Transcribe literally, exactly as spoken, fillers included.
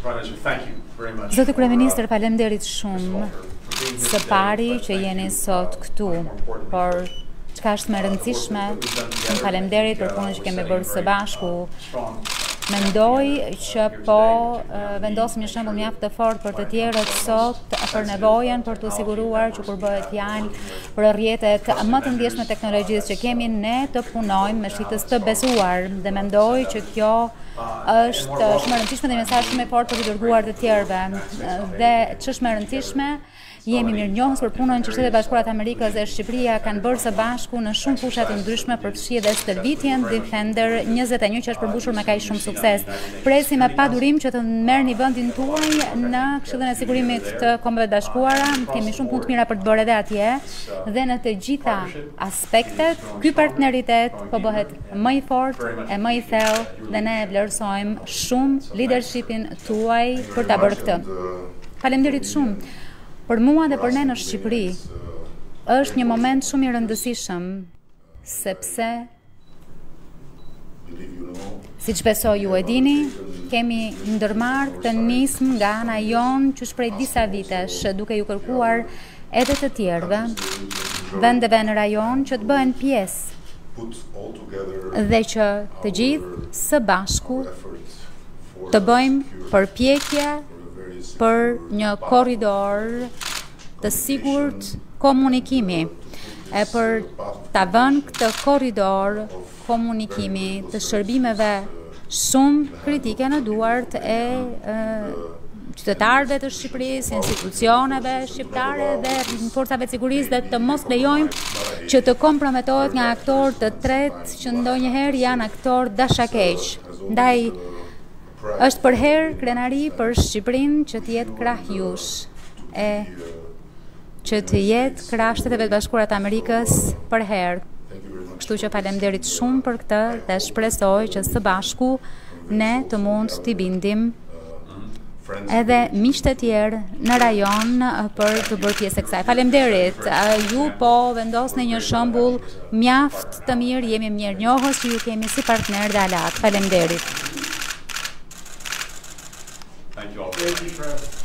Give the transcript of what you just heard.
Zoti Kryeministër, faleminderit shumë. Së pari që jeni sot këtu, por çka është më e rëndësishme, shumë faleminderit për punën që kemi bërë së bashku. Mendoj që po vendosim një shembull mjaft të fortë për të tjerët sot për nevojën për të siguruar që kur bëhet fjalë për rrjetet më të ndjeshme teknologjisë që kemi, ne të punojmë me shitës të besuar, dhe mendoj që kjo është shumë e rëndësishme dhe mesazh shumë i fortë për të dërguar të tjerëve. Dhe ç'është më e rëndësishme, jemi mirënjohës për punën që Shtetet e Bashkuara të Amerikës dhe Shqipëria kanë bërë së bashku në shumë fusha të ndryshme, përfshi edhe stërvitjen Defender njëzet e një që është përmbushur me kaq shumë sukses. Presim me padurim që të merrni vendin tuaj në Këshillin e Sigurimit të Kombeve të Bashkuara. Kemi shumë punë të mira për të bërë edhe atje, dhe në të gjitha aspektet ky partneritet po bëhet më i fortë e më i thellë, dhe ne e vlerësojmë shumë leadershipin tuaj për ta bërë këtë. Faleminderit shumë. Për mua dhe për ne në Shqipëri, është një moment shumë i rëndësishëm, sepse, siç besoj ju e dini, kemi ndërmarrë këtë nismë nga ana jonë që shprej disa vitesh, duke ju kërkuar edhe të tjerëve, vendeve në rajon që të bëhen pjesë, dhe që të gjithë së bashku të bëjmë përpjekje për një korridor të sigurt komunikimi, e për ta vënë këtë korridor komunikimi të shërbimeve shumë kritike në duart e, e qytetarëve të Shqipërisë, institucioneve shqiptare dhe forcave të sigurisë, dhe të mos lejojmë që të komprometohet nga aktorë të tretë që ndonjëherë janë aktorë dashakeq. Ndaj është për herë krenari për Shqipërinë që të jetë krah jush, e që të jetë krah Shteteve të Bashkuara të Amerikës për herë. Kështu që faleminderit shumë për këtë, dhe shpresoj që së bashku ne të mund t'i bindim edhe miqtë e tjerë në rajon për të bërë pjesë e kësaj. Faleminderit. Ju po vendosni një shembull mjaft të mirë, jemi mirënjohës që ju kemi si partner dhe alat. Faleminderit. Thank you all. Thank you,